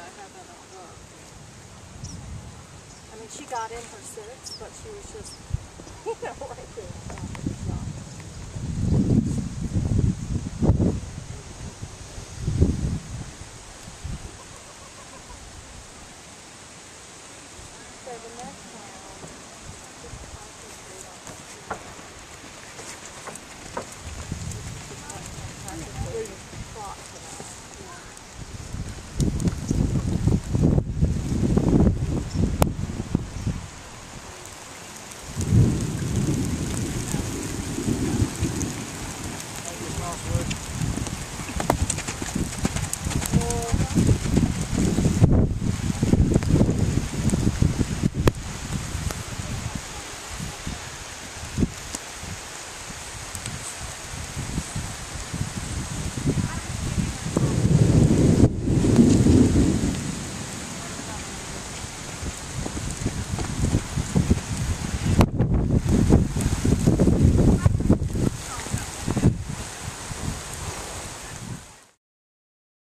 how that all worked. I mean, she got in her 6, but she was just, right there.